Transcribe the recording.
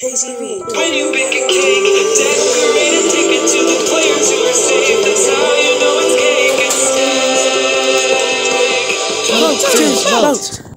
When you bake a cake, decorate and take it to the players who are safe. That's how you know it's cake and steak. Vote.